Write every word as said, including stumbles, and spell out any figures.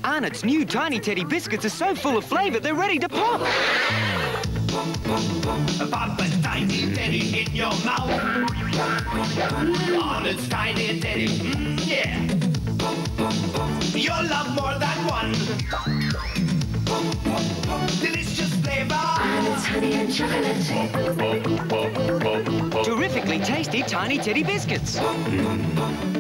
Arnott's new Tiny Teddy Biscuits are so full of flavour, they're ready to pop. Pop a Tiny Teddy in your mouth. Arnott's Tiny Teddy, mm, yeah. You'll love more than one. Delicious flavour. Arnott's honey and chocolate. Terrifically tasty Tiny Teddy Biscuits.